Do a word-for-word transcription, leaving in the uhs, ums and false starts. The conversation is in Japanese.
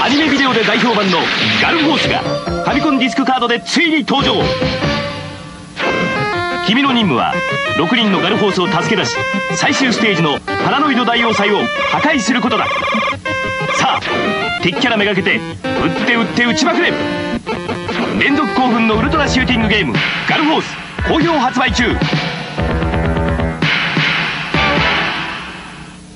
アニメビデオで大評判のガルフォースがファミコンディスクカードでついに登場。君の任務はろくにんのガルフォースを助け出し、最終ステージのパラノイド大要塞を破壊することだ。さあ敵キャラめがけて撃って撃って撃ちまくれ。連続興奮のウルトラシューティングゲームガルフォース好評発売中。